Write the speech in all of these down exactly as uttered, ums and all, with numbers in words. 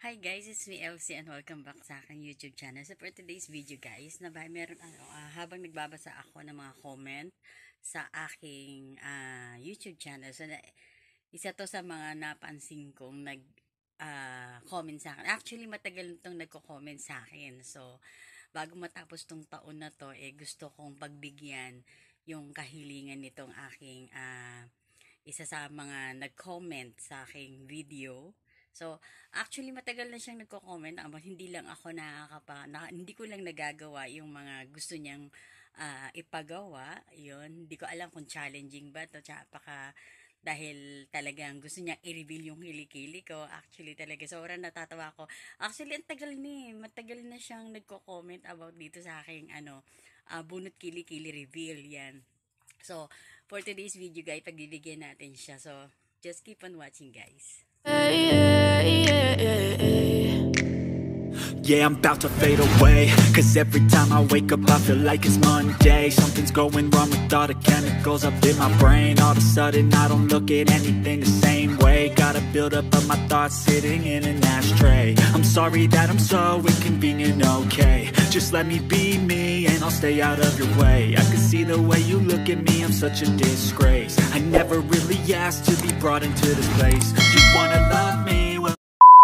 Hi guys, it's me Elsie and welcome back sa aking YouTube channel. So for today's video guys, na ba, meron, ano, uh, habang nagbabasa ako ng mga comment sa aking uh, YouTube channel, so na, isa to sa mga napansin kong nag uh, comment sa akin. Actually, matagal itong nagko-comment sa akin. So, bago matapos tong taon na to, eh, gusto kong pagbigyan yung kahilingan nitong aking uh, isa sa mga nag-comment sa aking video. So, actually, matagal na siyang nagko-comment. Aba, hindi lang ako nakakapa, na, hindi ko lang nagagawa yung mga gusto niyang uh, ipagawa. Yun, hindi ko alam kung challenging ba to, tsaka dahil talagang gusto niyang i-reveal yung kilikili ko. Actually, talaga, sobrang natatawa ko. Actually, ang tagal ni, matagal na siyang nagko-comment about dito sa aking, ano, uh, bunot kilikili reveal. Yan. So, for today's video, guys, pagbibigyan natin siya. So, just keep on watching, guys. Yeah, yeah, yeah, yeah. Yeah, I'm about to fade away, cause every time I wake up I feel like it's Monday. Something's going wrong with all the chemicals up in my brain. All of a sudden I don't look at anything the same way. Gotta build up of my thoughts sitting in an ashtray. I'm sorry that I'm so inconvenient, okay. Just let me be me and I'll stay out of your way. I can see the way you look at me, I'm such a disgrace. I never really asked to be brought into this place. You wanna love me, well.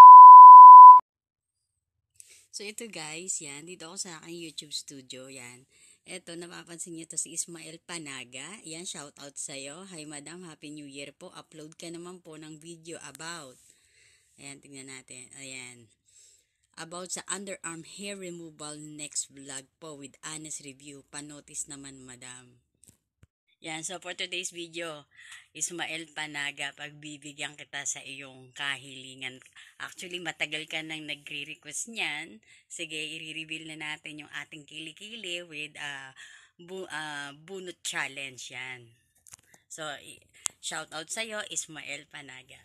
So, ito guys, yan. Dito ako sa aking YouTube studio, yan. Ito, napapansin niyo to si Ismael Panaga. Yan, shout out sa'yo. Hi madam, happy new year po. Upload ka naman po ng video about. Ayan, tingnan natin. Ayan. About sa underarm hair removal next vlog po with honest review. Panotice naman madam. Yan, so for today's video, Ismael Panaga, pagbibigyan kita sa iyong kahilingan. Actually, matagal ka nang nagre-request niyan. Sige, i-reveal na natin yung ating kilikili with uh, bu uh, bunot challenge yan. So, shout out sa'yo, Ismael Panaga.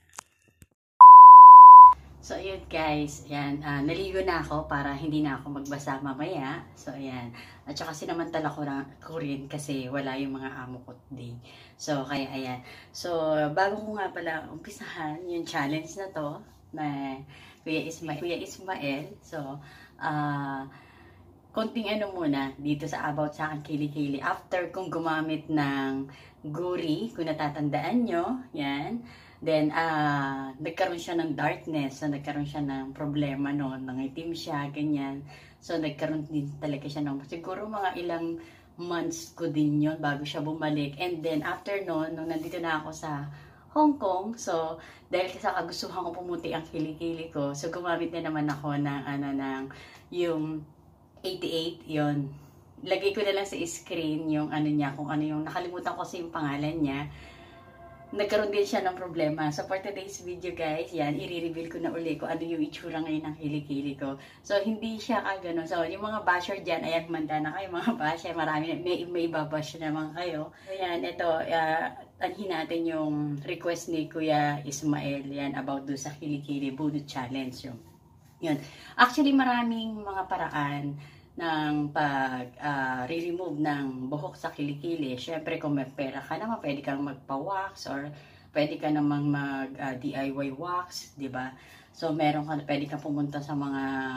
So, ayun guys, yan, uh, naligo na ako para hindi na ako magbasa mamaya. So, ayan. At saka sinamantala ko, na, ko rin kasi wala yung mga amo ko today. So, kaya ayan. So, bago ko nga pala umpisahan yung challenge na to, na Kuya Ismael. Kuya Ismael. So, ah, uh, konting ano muna dito sa about sa akin kilikili. After kong gumamit ng guri, kung natatandaan nyo, yan. Then, uh, nagkaroon siya ng darkness. So, nagkaroon siya ng problema noon. Nangitim siya, ganyan. So, nagkaroon din talaga siya ng, siguro mga ilang months ko din yun bago siya bumalik. And then, after noon, nung nandito na ako sa Hong Kong, so, dahil sa kagustuhan ko pumuti ang kilikili ko, so, gumamit na naman ako ng, ano, ng, yung eighty-eight, yun. Lagay ko na lang sa screen yung, ano niya, kung ano yung, nakalimutan ko sa yung pangalan niya. Nagkaroon din siya ng problema. So, for today's video, guys, yan, i-reveal ko na uli kung ano yung itsura ngayon ng kilikili ko. So, hindi siya kagano. So, yung mga basher dyan, ayan, manda na kayo, mga basher, marami, may, may ibabash naman kayo. So, yan, ito, uh, anhin natin yung request ni Kuya Ismael, yan, about do sa kilikili, bunot challenge, yung. Yun. Actually, maraming mga paraan ng pag uh, re-remove ng buhok sa kilikili. Syempre, kung may pera ka naman, pwede kang magpa-wax or pwede ka namang mag-D I Y wax, di ba? So, meron ka, pwede kang pumunta sa mga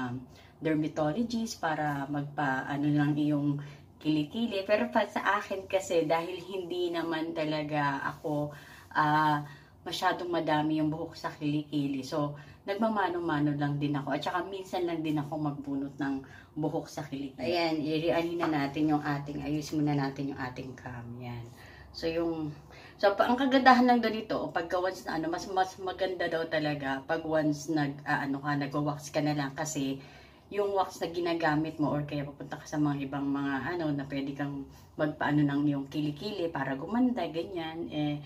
dermatologist para magpa, ano lang iyong kilikili. Pero pa sa akin kasi, dahil hindi naman talaga ako uh, masyadong madami yung buhok sa kilikili. So, nagmamano-mano lang din ako. At saka minsan lang din ako magbunot ng buhok sa kilikili. Ayan, i-reanin na natin yung ating, ayusin muna natin yung ating cam. Yan. So, yung, so, ang kagandahan lang doon dito, pagka once na, ano, mas, mas maganda daw talaga pag once nag, uh, ano ka, nag-wax ka na lang kasi yung wax na ginagamit mo or kaya pupunta ka sa mga ibang mga, ano, na pwede kang magpaano ng yung kilikili para gumanda, ganyan, eh,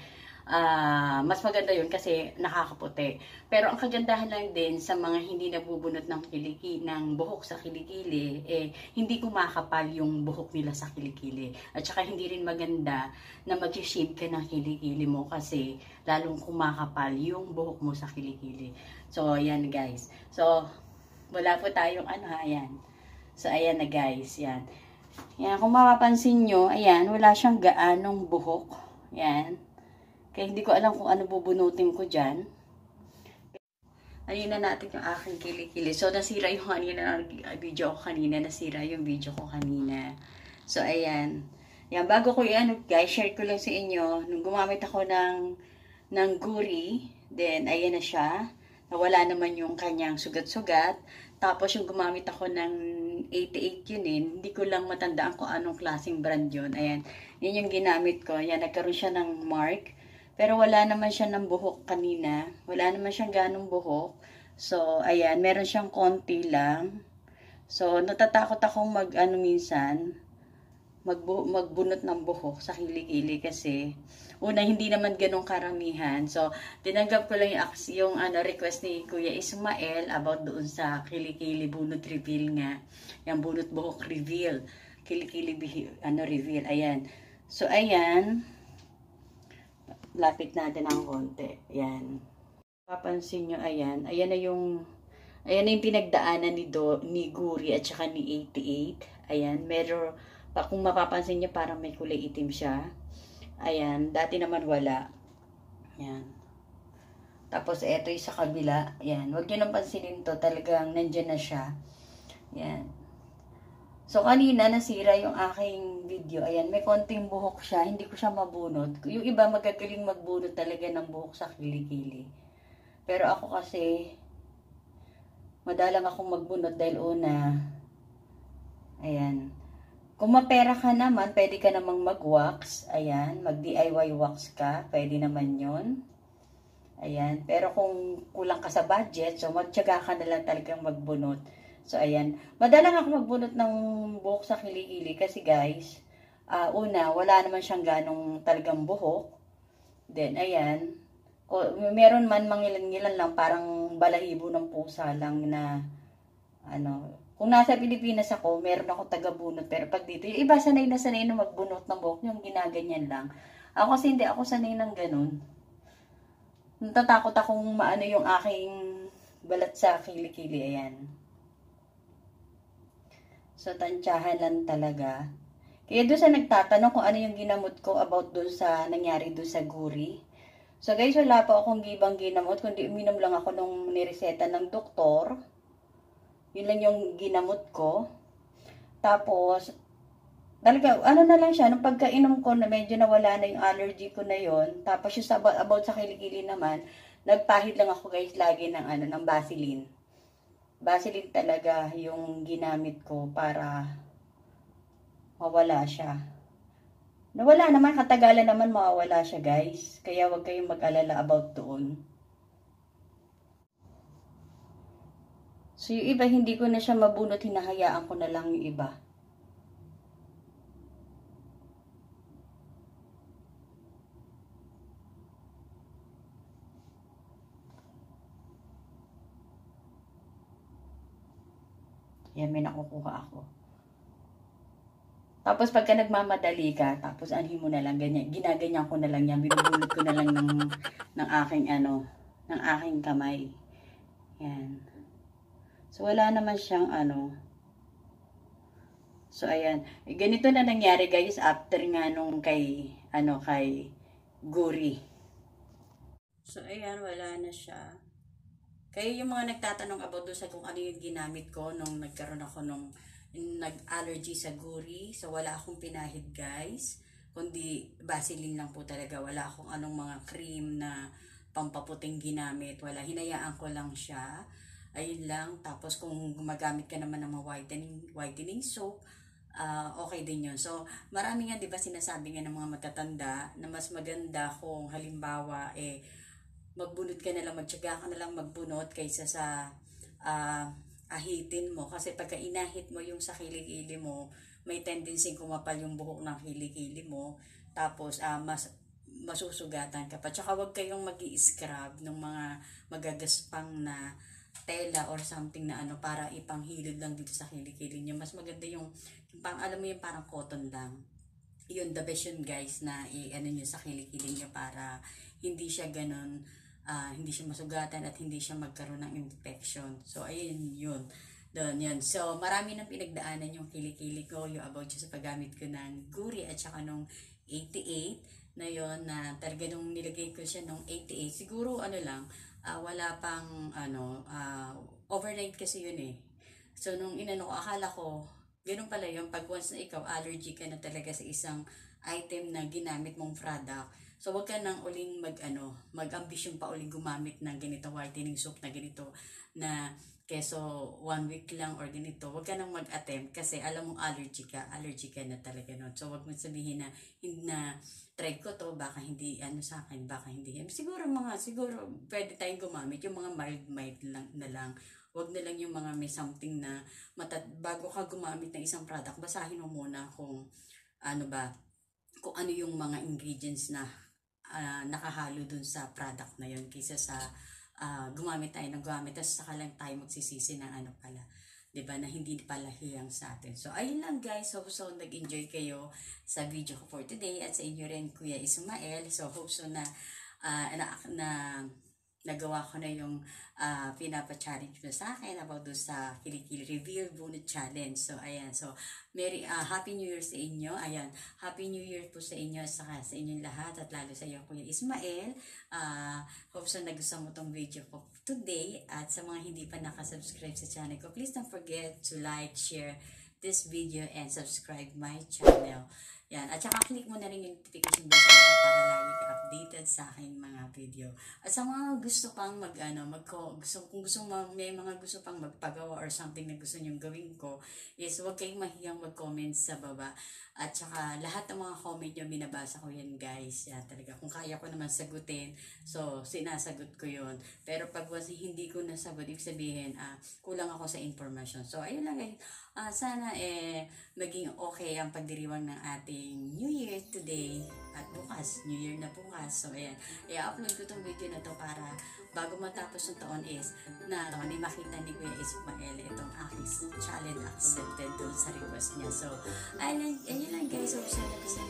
Uh, mas maganda yun kasi nakakaputi. Pero ang kagandahan lang din sa mga hindi nabubunot ng kilikili, ng buhok sa kilikili, eh, hindi kumakapal yung buhok nila sa kilikili. At saka hindi rin maganda na mag-shave ka ng kilikili mo kasi lalong kumakapal yung buhok mo sa kilikili. So, ayan guys. So, wala po tayong ano, ayan. So, ayan na guys, yan. Yan, kung mapapansin nyo, ayan, wala siyang gaanong buhok. Yan. Kaya hindi ko alam kung ano bubunutin ko dyan. ano na natin yung aking kilikili. So, nasira yung kanina, video ko kanina, nasira yung video ko kanina. So, ayan. Yan, bago ko yan, guys, share ko lang sa inyo, nung gumamit ako ng, ng guri, then, ayan na siya. Nawala naman yung kanyang sugat-sugat. Tapos, yung gumamit ako ng eighty-eight yun eh. Hindi ko lang matandaan kung anong klaseng brand yun. Ayan. Yan yung ginamit ko. Ayan, nagkaroon siya ng mark. Pero wala naman siya ng buhok kanina. Wala naman siyang ganong buhok. So, ayan. Meron siyang konti lang. So, natatakot akong mag, ano minsan, magbu magbunot ng buhok sa kilikili kasi una hindi naman ganong karamihan. So tinanggap ko lang yung, yung ano, request ni Kuya Ismael about doon sa kilikili bunot reveal nga. Yung bunot buhok reveal. Kilikili ano reveal. Ayan. So ayan. Lapit natin ng konti. Ayan. Papansin nyo, ayan. Ayan na yung ayan na yung pinagdaanan ni, Do, ni Guri at saka ni eighty-eight. Ayan. Meron pa, kung mapapansin niyo parang may kulay itim siya. Ayan, dati naman wala. Ayan. Tapos eto yung sa kabila. Ayan, huwag niyo nang pansinin to, talagang nandiyan na siya. Ayan. So kanina nasira yung aking video. Ayan, may konting buhok siya, hindi ko siya mabunot. Yung iba magagaling magbunot talaga ng buhok sa kilikili. Pero ako kasi madalang akong magbunot dahil una, ayan, kung mapera ka naman, pwede ka namang mag-wax. Ayan, mag-D I Y wax ka. Pwede naman yun. Ayan, pero kung kulang ka sa budget, so magtyaga ka na lang talagang magbunot. So, ayan. Madalang ako magbunot ng buhok sa kilikili kasi guys, uh, una, wala naman siyang ganong talagang buhok. Then, ayan. O, meron man mangilan-ngilan lang, parang balahibo ng pusa lang na, ano, kung nasa Pilipinas ako, meron ako taga-bunot. Pero pag dito, yung iba sanay na sanay na magbunot ng buhok, yung ginaganyan lang. Ako kasi hindi ako sanay ng ganun. Natatakot akong maano yung aking balat sa kilikili. Ayan. So, tansyahan lang talaga. Kaya doon sa nagtatanong kung ano yung ginamot ko about doon sa nangyari doon sa guri. So, guys, wala pa akong gibang ginamot, kundi uminom lang ako nung nireseta ng doktor. Yun lang yung ginamot ko. Tapos, talaga, ano na lang siya, nung pagkainom ko, na medyo nawala na yung allergy ko na yon. Tapos yung about, about sa kilikili naman, nagpahid lang ako guys lagi ng, ano, ng Vaseline. Vaseline talaga yung ginamit ko para mawala siya. Nawala naman, katagalan naman mawawala siya guys. Kaya wag kayong mag-alala about doon. So, yung iba, hindi ko na siya mabunot, hinahayaan ko na lang yung iba. Yan, may nakukuha ako. Tapos, pagka nagmamadali ka, tapos anhin mo na lang, ganyan, ginaganyan ko na lang yan, binubunot ko na lang ng, ng aking, ano, ng aking kamay. Yan. So, wala naman siyang ano. So, ayan. E, ganito na nangyari guys after nga nung kay, ano, kay Guri. So, ayan. Wala na siya. Kaya yung mga nagtatanong about doon sa kung ano yung ginamit ko nung nagkaroon ako nung nag-allergy sa Guri. So, wala akong pinahid guys. Kundi Vaseline lang po talaga. Wala akong anong mga cream na pampaputing ginamit. Wala. Hinayaan ko lang siya. Ayun lang. Tapos kung gumagamit ka naman ng mga whitening, whitening soap, uh, okay din yun. So, marami nga, di ba, sinasabi nga ng mga matatanda na mas maganda kung halimbawa, eh, magbunot ka na lang, magtyaga ka na lang magbunot kaysa sa uh, ahitin mo. Kasi pagka inahit mo yung sa kilikili mo, may tendency kumapal yung buhok ng kilikili mo. Tapos, uh, mas masusugatan ka pa. Tsaka huwag kayong mag-i-scrub ng mga magagaspang na tela or something na ano para ipanghilid lang dito sa kilikili niyo. Mas maganda yung, yung pang, alam mo yung parang cotton lang. Yun, the best yun guys na i-ano nyo sa kilikili niyo para hindi siya ganun, uh, hindi siya masugatan at hindi siya magkaroon ng infection. So, ayun yun. Doon yun. So, marami nang pinagdaanan yung kilikili ko, yung about sa paggamit ko ng Guri at saka nung eighty-eight na yon na talaga nung nilagay ko siya nung eighty-eight. Siguro ano lang, uh, wala pang ano, uh, overnight kasi yun eh. So nung inano ko, akala ko, ganun pala yun, pag once na ikaw allergic ka na talaga sa isang item na ginamit mong product, so wag ka nang uling mag ano, mag-ambisyon pa uling gumamit ng ganito whitening soap na ganito na keso one week lang or ganito, wag ka nang mag-attempt kasi alam mong allergy ka, allergy ka na talaga nun. So wag mo sabihin na hindi na try ko to, baka hindi ano sa akin, baka hindi. Siguro mga siguro pwede tayong gumamit yung mga mild mild lang na lang. Wag na lang yung mga may something na matat bago ka gumamit ng isang product, basahin mo muna kung ano ba, kung ano yung mga ingredients na uh, nakahalo dun sa product na yun kaysa sa Uh, gumamit tayo ng gumamit tapos saka lang tayo magsisisi ng ano pala, diba, na hindi pala hiyang sa atin. So ayun lang guys, hope so nag-enjoy kayo sa video ko for today at sa inyo rin Kuya Ismael. So hope so na uh, na, na nagawa ko na yung uh, pinapa-challenge mo sa akin about do sa Kilikili Reveal Bunot Challenge. So ayan, so Merry uh, Happy New Year sa inyo. Ayan, Happy New Year po sa inyo saka sa inyong lahat at lalo sa iyo Kuya Ismael. Uh, hope so nagustuhan mo tong video ko today at sa mga hindi pa nakasubscribe sa channel ko, please don't forget to like, share this video and subscribe my channel. Yan. At saka click mo na rin yung notification bell para lagi ka updated sa aking mga video. At sa mga gusto pang mag ano, mag gusto kung gusto mag, may mga gusto pang magpagawa or something na gusto niyo gawin ko, is huwag kayong mahiyang mag-comment sa baba. At saka lahat ng mga comment niyo binabasa ko yan guys. Yan talaga. Kung kaya ko naman sagutin, so sinasagot ko yun. Pero pag was hindi ko nasagot, ibig sabihin, ah, kulang ako sa information. So ayun lang guys. Uh, sana eh maging okay ang pagdiriwang ng ating New Year today at bukas, New Year na bukas. So ayan, i-upload ko tong video na to para bago matapos ng taon is na taon ay makita ni Kuya Ismael itong aking challenge accepted doon sa request niya. So ayun, ayun lang guys, so sana gusto